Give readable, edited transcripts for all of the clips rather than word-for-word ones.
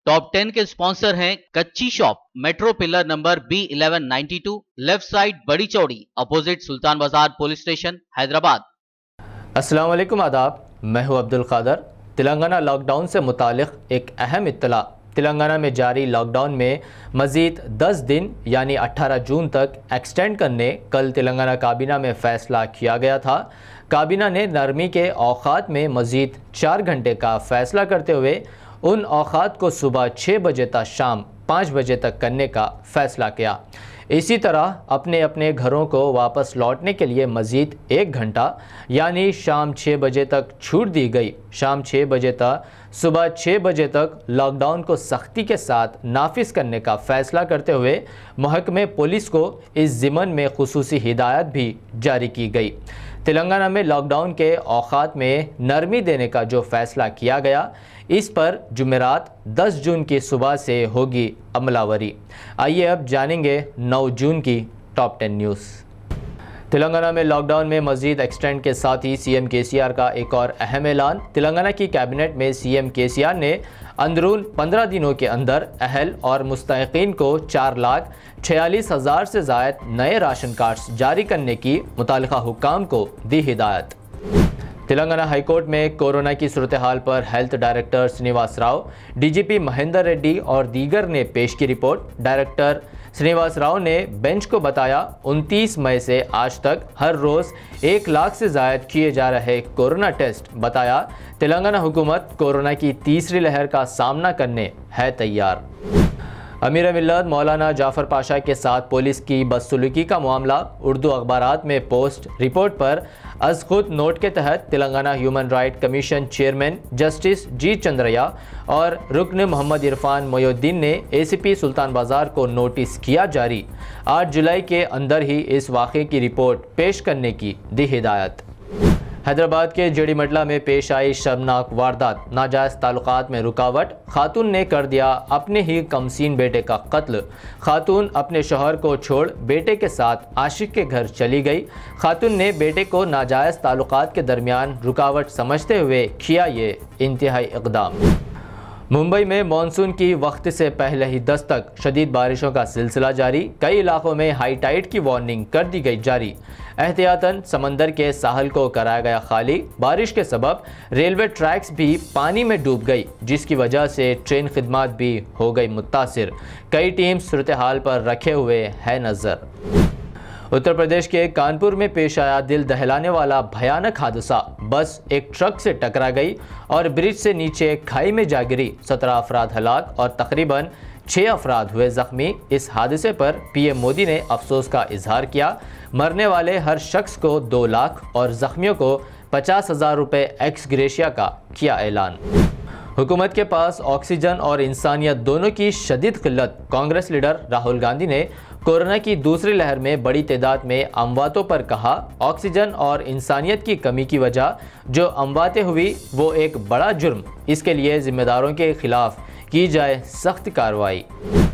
Top 10 के sponsor हैं कच्ची shop, metro pillar number B1192, left side बड़ी चौड़ी, अपोजिट सुल्तान बाजार पुलिस स्टेशन, हैदराबाद। अस्सलाम वालेकुम, आदाब। मैं हूं अब्दुल कादर। तेलंगाना लॉकडाउन से मुतालिक एक अहम इत्तला। तेलंगाना में जारी लॉकडाउन में मज़ीद 10 दिन यानी 18 जून तक एक्सटेंड करने कल तेलंगाना काबीना में फ़ैसला किया गया था। काबीना ने नरमी के औक़ात में मज़ीद 4 घंटे का फ़ैसला करते हुए उन औक़ात को सुबह 6 बजे तक शाम 5 बजे तक करने का फ़ैसला किया। इसी तरह अपने अपने घरों को वापस लौटने के लिए मज़ीद 1 घंटा यानी शाम 6 बजे तक छूट दी गई। शाम 6 बजे तक सुबह 6 बजे तक लॉकडाउन को सख्ती के साथ नाफिज करने का फ़ैसला करते हुए महकमे पुलिस को इस ज़िमन में खुसूसी हिदायत भी जारी की गई। तेलंगाना में लॉकडाउन के औक़ात में नरमी देने का जो फ़ैसला किया गया, इस पर जुमेरात 10 जून की सुबह से होगी अमलावरी। आइए अब जानेंगे 9 जून की टॉप 10 न्यूज़। तेलंगाना में लॉकडाउन में मज़ीद एक्सटेंड के साथ ही सीएम केसीआर का एक और अहम ऐलान। तेलंगाना की कैबिनेट में सीएम केसीआर ने अंदरून 15 दिनों के अंदर अहल और मुस्तहिक़ीन को 4,46,000 से ज़ायद नए राशन कार्ड्स जारी करने की मुतालिका हुक्काम को दी हिदायत। तेलंगाना हाईकोर्ट में कोरोना की सूरत हाल पर health director Srinivas Rao, DGP Mahender Reddy और दीगर ने पेश की रिपोर्ट। डायरेक्टर श्रीनिवास राव ने बेंच को बताया 29 मई से आज तक हर रोज़ 1 लाख से ज़ायद किए जा रहे कोरोना टेस्ट। बताया तेलंगाना हुकूमत कोरोना की तीसरी लहर का सामना करने है तैयार। अमीर मिल्लत मौलाना जाफ़र पाशा के साथ पुलिस की बदसलूकी का मामला। उर्दू अखबारात में पोस्ट रिपोर्ट पर अज़ खुद नोट के तहत Telangana human right commission chairman justice G Chandraiah और रुकन मोहम्मद इरफान मोयुद्दीन ने एसीपी सुल्तान बाजार को नोटिस किया जारी। 8 जुलाई के अंदर ही इस वाक़े की रिपोर्ट पेश करने की दी हिदायत। हैदराबाद के जेडीमटला में पेश आई शर्मनाक वारदात, नाजायज़ ताल्लुकात में रुकावट। खातून ने कर दिया अपने ही कमसीन बेटे का कत्ल। खातून अपने शौहर को छोड़ बेटे के साथ आशिक के घर चली गई। खातून ने बेटे को नाजायज़ ताल्लुकात के दरमियान रुकावट समझते हुए किया ये इंतहाई इक़दाम। मुंबई में मानसून की वक्त से पहले ही दस्तक, शदीद बारिशों का सिलसिला जारी। कई इलाकों में हाई टाइड की वार्निंग कर दी गई जारी। एहतियातन समंदर के साहल को कराया गया खाली। बारिश के सबब रेलवे ट्रैक्स भी पानी में डूब गई, जिसकी वजह से ट्रेन खिदमात भी हो गई मुतासिर। कई टीम सूरत हाल पर रखे हुए है नज़र। उत्तर प्रदेश के कानपुर में पेश आया दिल दहलाने वाला भयानक हादसा। बस एक ट्रक से टकरा गई और ब्रिज से नीचे खाई में जा गिरी। 17 अफराद हलाक और तकरीबन 6 अफराद हुए ज़ख्मी। इस हादसे पर पीएम मोदी ने अफसोस का इजहार किया। मरने वाले हर शख्स को 2 लाख और ज़ख्मियों को 50,000 रुपये एक्स ग्रेशिया का किया ऐलान। हुकूमत के पास ऑक्सीजन और इंसानियत दोनों की शदीद किल्लत। कांग्रेस लीडर राहुल गांधी ने कोरोना की दूसरी लहर में बड़ी तादाद में अमवातों पर कहा, ऑक्सीजन और इंसानियत की कमी की वजह जो अमवातें हुई वो एक बड़ा जुर्म। इसके लिए जिम्मेदारों के खिलाफ की जाए सख्त कार्रवाई।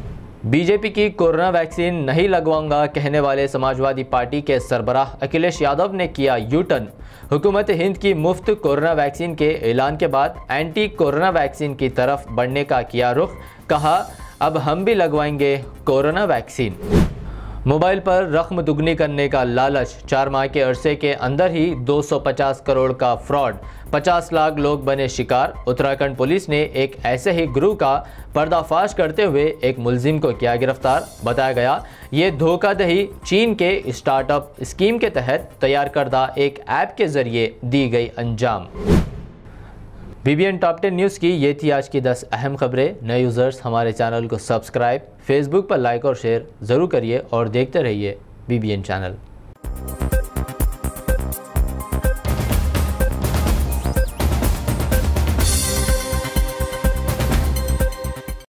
बीजेपी की कोरोना वैक्सीन नहीं लगवाऊंगा कहने वाले समाजवादी पार्टी के सरबराह अखिलेश यादव ने किया यू टर्न। हुकूमत हिंद की मुफ्त कोरोना वैक्सीन के ऐलान के बाद एंटी कोरोना वैक्सीन की तरफ बढ़ने का किया रुख। कहा, अब हम भी लगवाएंगे कोरोना वैक्सीन। मोबाइल पर रकम दुगनी करने का लालच, 4 माह के अरसे के अंदर ही 250 करोड़ का फ्रॉड, 50 लाख लोग बने शिकार। उत्तराखंड पुलिस ने एक ऐसे ही ग्रुप का पर्दाफाश करते हुए एक मुलजिम को किया गिरफ्तार। बताया गया ये धोखाधड़ी चीन के स्टार्टअप स्कीम के तहत तैयार करदा एक ऐप के जरिए दी गई अंजाम। BBN टॉप 10 न्यूज़ की ये थी आज की 10 अहम खबरें। नए यूज़र्स हमारे चैनल को सब्सक्राइब, फेसबुक पर लाइक और शेयर ज़रूर करिए और देखते रहिए BBN चैनल।